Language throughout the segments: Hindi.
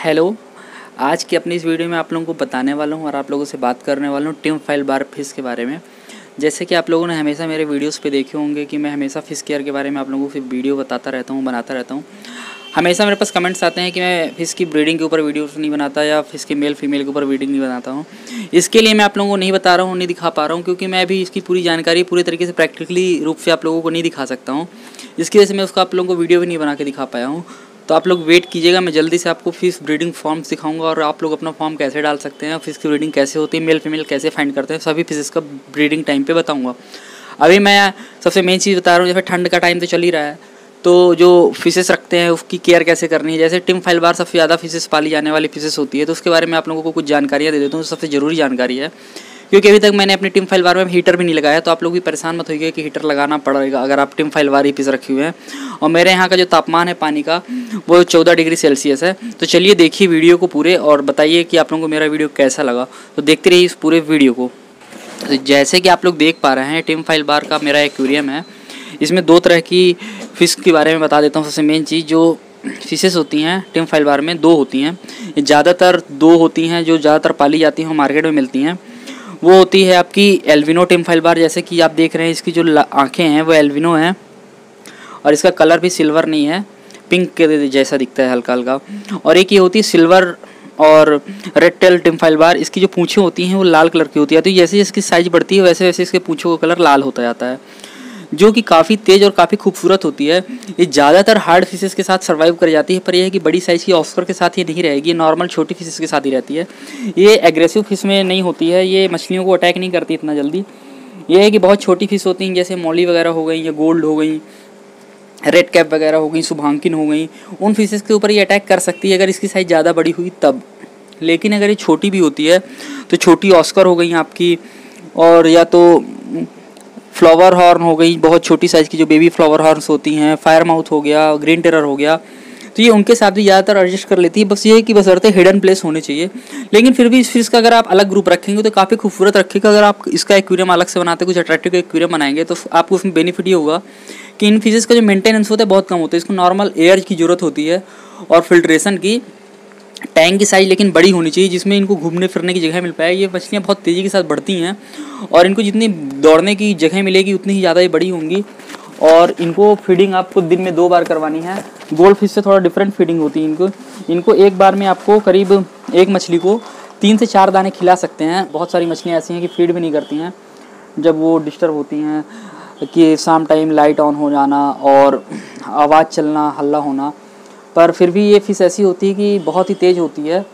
हेलो, आज की अपनी इस वीडियो में आप लोगों को बताने वाला हूँ और आप लोगों से बात करने वाला हूँ टिम फाइल बार फिश के बारे में। जैसे कि आप लोगों ने हमेशा मेरे वीडियोस पे देखे होंगे कि मैं हमेशा फ़िश केयर के बारे में आप लोगों को वीडियो बताता रहता हूँ, बनाता रहता हूँ। हमेशा मेरे पास कमेंट्स आते हैं कि मैं फ़िश की ब्रीडिंग के ऊपर वीडियोस नहीं बनाता या फ़िश के मेल फीमेल के ऊपर ब्रीडिंग नहीं बनाता हूँ। इसके लिए मैं आप लोगों को नहीं बता रहा हूँ, नहीं दिखा पा रहा हूँ, क्योंकि मैं अभी इसकी पूरी जानकारी पूरे तरीके से प्रैक्टिकली रूप से आप लोगों को नहीं दिखा सकता हूँ। इसकी वजह से मैं उसका आप लोगों को वीडियो भी नहीं बना के दिखा पाया हूँ। तो आप लोग वेट कीजिएगा, मैं जल्दी से आपको फ़िश ब्रीडिंग फॉर्म सिखाऊंगा और आप लोग अपना फॉर्म कैसे डाल सकते हैं, फ़िश की ब्रीडिंग कैसे होती है, मेल फीमेल कैसे फाइंड करते हैं, सभी फिशेस का ब्रीडिंग टाइम पे बताऊंगा। अभी मैं सबसे मेन चीज़ बता रहा हूँ, जैसे ठंड का टाइम तो चल ही रहा है, तो जो फिशेस रखते हैं उसकी केयर कैसे करनी है। जैसे टिम फाइल बार सबसे ज़्यादा फिशेस पाली जाने वाली फिशेस होती है, तो उसके बारे में आप लोगों को कुछ जानकारियाँ दे देता हूँ। सबसे ज़रूरी जानकारी है, क्योंकि अभी तक मैंने अपनी टिम फाइल बार में हीटर भी नहीं लगाया, तो आप लोग भी परेशान मत होइए कि हीटर लगाना पड़ेगा अगर आप टिम फाइल बार ही फिश रखे हुए हैं। और मेरे यहाँ का जो तापमान है पानी का वो 14 डिग्री सेल्सियस है। तो चलिए देखिए वीडियो को पूरे और बताइए कि आप लोगों को मेरा वीडियो कैसा लगा। तो देखते रहिए इस पूरे वीडियो को। तो जैसे कि आप लोग देख पा रहे हैं, टिम फाइल बार का मेरा एक्वेरियम है। इसमें दो तरह की फ़िश के बारे में बता देता हूँ। सबसे मेन चीज़, जो फिशेस होती हैं टिम फाइल बार में दो होती हैं, ज़्यादातर दो होती हैं जो ज़्यादातर पाली जाती हैं, मार्केट में मिलती हैं। वो होती है आपकी एल्विनो टिम फाइल बार, जैसे कि आप देख रहे हैं इसकी जो आँखें हैं वो एल्विनो हैं और इसका कलर भी सिल्वर नहीं है, पिंक के जैसा दिखता है हल्का हल्का। और एक ये होती है सिल्वर और red tail tinfoil barb, इसकी जो पूँछें होती हैं वो लाल कलर की होती है। तो जैसे इसकी साइज़ बढ़ती है वैसे वैसे इसके पूँछों का कलर लाल होता जाता है, जो कि काफ़ी तेज़ और काफ़ी खूबसूरत होती है। ये ज़्यादातर हार्ड फिशेस के साथ सर्वाइव कर जाती है, पर यह है कि बड़ी साइज़ की ऑस्कर के साथ ये नहीं रहेगी, ये नॉर्मल छोटी फिशेस के साथ ही रहती है। ये एग्रेसिव फिश में नहीं होती है, ये मछलियों को अटैक नहीं करती इतना जल्दी। ये है कि बहुत छोटी फिश होती हैं, जैसे मौली वगैरह हो गई या गोल्ड हो गई, रेड कैप वगैरह हो गई, शुभांकिन हो गई, उन फिशेस के ऊपर ये अटैक कर सकती है अगर इसकी साइज़ ज़्यादा बड़ी हुई तब। लेकिन अगर ये छोटी भी होती है तो छोटी ऑस्कर हो गई आपकी, और या तो फ्लावर हॉर्न हो गई, बहुत छोटी साइज़ की जो बेबी फ्लावर हॉर्न्स होती हैं, फायर माउथ हो गया, ग्रीन टेरर हो गया, तो ये उनके साथ भी ज़्यादातर एडजस्ट कर लेती है। बस ये है कि बशर्ते हिडन प्लेस होने चाहिए। लेकिन फिर भी इस फिश का अगर आप अलग ग्रुप रखेंगे तो काफ़ी खूबसूरत रखेगा। अगर आप इसका एक्वेरियम अलग से बनाते, कुछ अट्रैक्टिव एक्वेरियम बनाएंगे, तो आपको उसमें बेनिफिट ये होगा कि इन फिशेज़ का जो मेंटेनेंस होता है बहुत कम होता है। इसको नॉर्मल एयर की ज़रूरत होती है और फिल्ट्रेशन की। टैंक की साइज़ लेकिन बड़ी होनी चाहिए जिसमें इनको घूमने फिरने की जगह मिल पाए। ये मछलियाँ बहुत तेज़ी के साथ बढ़ती हैं और इनको जितनी दौड़ने की जगह मिलेगी उतनी ही ज़्यादा ये बड़ी होंगी। और इनको फीडिंग आपको दिन में 2 बार करवानी है। गोल्ड फिश से थोड़ा डिफरेंट फीडिंग होती है इनको एक बार में आपको करीब एक मछली को 3 से 4 दाने खिला सकते हैं। बहुत सारी मछलियाँ ऐसी हैं कि फीड भी नहीं करती हैं जब वो डिस्टर्ब होती हैं, कि शाम टाइम लाइट ऑन हो जाना और आवाज़ चलना, हल्ला होना। पर फिर भी ये फिश ऐसी होती है कि बहुत ही तेज़ होती है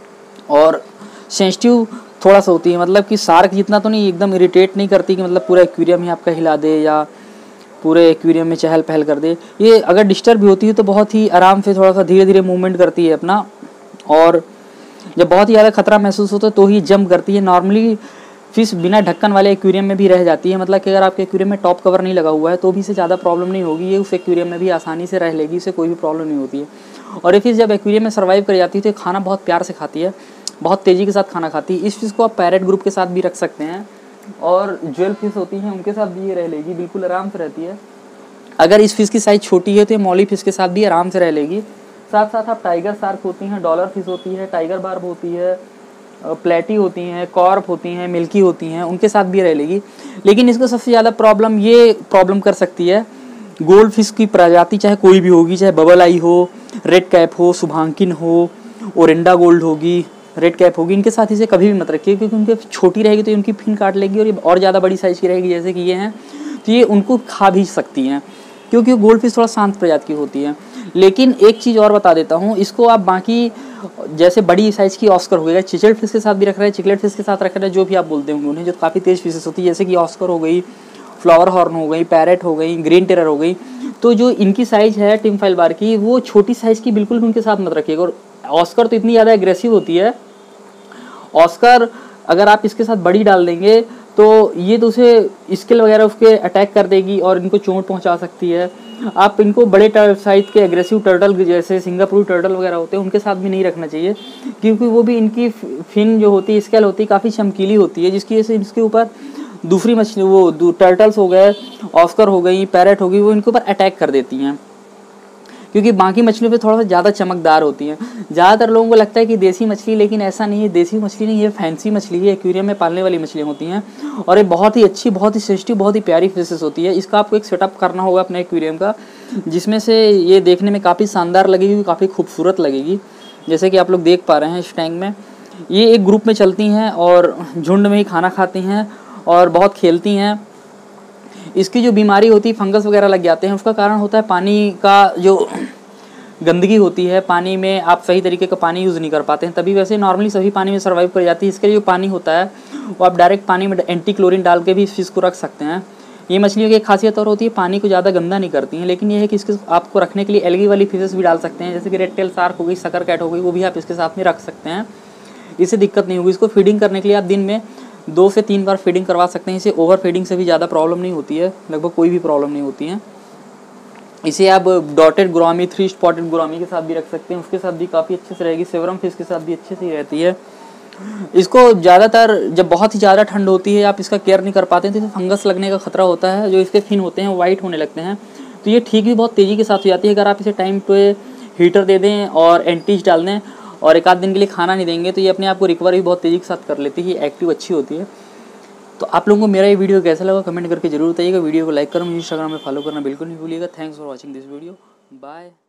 और सेंसिटिव थोड़ा सा होती है। मतलब कि शार्क जितना तो नहीं, एकदम इरिटेट नहीं करती कि मतलब पूरा एक्वेरियम ही आपका हिला दे या पूरे एक्वेरियम में चहल पहल कर दे। ये अगर डिस्टर्ब भी होती है तो बहुत ही आराम से थोड़ा सा धीरे धीरे मूवमेंट करती है अपना, और जब बहुत ही ज़्यादा खतरा महसूस होता है तो ही जंप करती है। नॉर्मली फिश बिना ढक्कन वाले एक्वेरियम में भी रह जाती है। मतलब कि अगर आपके एक्वेरियम में टॉप कवर नहीं लगा हुआ है तो भी इसे ज़्यादा प्रॉब्लम नहीं होगी, ये उस एक्वेरियम में भी आसानी से रह लेगी, इसे कोई भी प्रॉब्लम नहीं होती है। और ये फिश जब एक्वेरियम में सर्वाइव कर जाती है तो ये खाना बहुत प्यार से खाती है, बहुत तेज़ी के साथ खाना खाती है। इस फिश को आप पैरेट ग्रुप के साथ भी रख सकते हैं, और ज्वेल फिश होती हैं उनके साथ भी ये रह लेगी, बिल्कुल आराम से रहती है। अगर इस फिश की साइज़ छोटी है तो ये मौली फिश के साथ भी आराम से रह लेगी। साथ साथ आप टाइगर शार्क होती हैं, डॉलर फिश होती है, टाइगर बार्ब होती है, प्लेटी होती हैं, कॉर्प होती हैं, मिल्की होती हैं, उनके साथ भी रह लेगी। लेकिन इसको सबसे ज़्यादा प्रॉब्लम कर सकती है गोल्ड फिश की प्रजाति, चाहे कोई भी होगी, चाहे बबल आई हो, रेड कैप हो, शुभांकिन हो, ओरेंडा गोल्ड होगी, रेड कैप होगी, इनके साथ इसे कभी भी मत रखिए, क्योंकि उनके छोटी रहेगी तो उनकी फिन काट लेगी, और ये और ज़्यादा बड़ी साइज़ की रहेगी जैसे कि ये हैं तो ये उनको खा भी सकती हैं, क्योंकि गोल्ड फिश थोड़ा शांत प्रजाति की होती है। लेकिन एक चीज़ और बता देता हूँ, इसको आप बाकी जैसे बड़ी साइज़ की ऑस्कर हो गई, चिचलेट फिश के साथ भी रख रहे हैं, चिकलेट फिश के साथ रख रहे हैं, जो भी आप बोलते होंगे उन्हें, जो काफ़ी तेज़ फिशेस होती है, जैसे कि ऑस्कर हो गई, फ्लावर हॉर्न हो गई, पैरेट हो गई, ग्रीन टेरर हो गई। तो जो इनकी साइज़ है टिम फाइल बार की, वो छोटी साइज़ की बिल्कुल भी उनके साथ मत रखिएगा। और ऑस्कर तो इतनी ज़्यादा एग्रेसिव होती है, ऑस्कर अगर आप इसके साथ बड़ी डाल देंगे तो ये तो उसे स्केल वगैरह उसके अटैक कर देगी और इनको चोट पहुंचा सकती है। आप इनको बड़े साइज के एग्रेसिव टर्टल जैसे सिंगापुरी टर्टल वगैरह होते हैं उनके साथ भी नहीं रखना चाहिए, क्योंकि वो भी इनकी फिन जो होती है, स्केल होती है, काफ़ी चमकीली होती है, जिसकी वजह से इसके ऊपर दूसरी मछली वो टर्टल्स हो गए, ऑस्कर हो गई, पैरेट हो गई, वो इनके ऊपर अटैक कर देती हैं। क्योंकि बाकी मछलियों पे थोड़ा सा ज़्यादा चमकदार होती हैं। ज़्यादातर लोगों को लगता है कि देसी मछली, लेकिन ऐसा नहीं है, देसी मछली नहीं, ये फैंसी मछली है, एक्वेरियम में पालने वाली मछलियाँ होती हैं और ये बहुत ही अच्छी, बहुत ही टेस्टी, बहुत ही प्यारी फिशेस होती है। इसका आपको एक सेटअप करना होगा अपने एक्वेरियम का, जिसमें से ये देखने में काफ़ी शानदार लगेगी, काफ़ी खूबसूरत लगेगी। जैसे कि आप लोग देख पा रहे हैं इस टैंक में, ये एक ग्रुप में चलती हैं और झुंड में ही खाना खाती हैं और बहुत खेलती हैं। इसकी जो बीमारी होती है, फंगस वगैरह लग जाते हैं, उसका कारण होता है पानी का जो गंदगी होती है। पानी में आप सही तरीके का पानी यूज़ नहीं कर पाते हैं, तभी वैसे नॉर्मली सभी पानी में सर्वाइव कर जाती है। इसके लिए जो पानी होता है वो आप डायरेक्ट पानी में एंटी क्लोरीन डाल के भी इस फिश को रख सकते हैं। ये मछलियों की एक खासियत और होती है, पानी को ज़्यादा गंदा नहीं करती हैं, लेकिन ये है कि इसके आपको रखने के लिए एल्गी वाली फिशेस भी डाल सकते हैं, जैसे कि रेड टेल शार्क हो गई, सकर कैट हो गई, वो भी आप इसके साथ में रख सकते हैं। इससे दिक्कत नहीं होगी। इसको फीडिंग करने के लिए आप दिन में 2 से 3 बार फीडिंग करवा सकते हैं। इसे ओवर फीडिंग से भी ज़्यादा प्रॉब्लम नहीं होती है, लगभग कोई भी प्रॉब्लम नहीं होती है। इसे आप डॉटेड ग्रामी, 3 स्पॉटेड ग्रामी के साथ भी रख सकते हैं, उसके साथ भी काफ़ी अच्छे से रहेगी। सेवरम फिश के साथ भी अच्छे से ही रहती है। इसको ज़्यादातर जब बहुत ही ज़्यादा ठंड होती है, आप इसका केयर नहीं कर पाते हैं, तो इसे फंगस लगने का खतरा होता है। जो इसके फिन होते हैं वाइट होने लगते हैं, तो ये ठीक भी बहुत तेज़ी के साथ हो जाती है। अगर आप इसे टाइम पे हीटर दे दें और एंटीज डाल दें और 1 आध दिन के लिए खाना नहीं देंगे, तो ये अपने आप को रिकवर भी बहुत तेज़ी के साथ कर लेती है। एक्टिव अच्छी होती है। तो आप लोगों को मेरा ये वीडियो कैसा लगा कमेंट करके जरूर बताइएगा। वीडियो को लाइक करना, मुझे इंस्टाग्राम में फॉलो करना बिल्कुल नहीं भूलिएगा। Thanks for watching this video. Bye.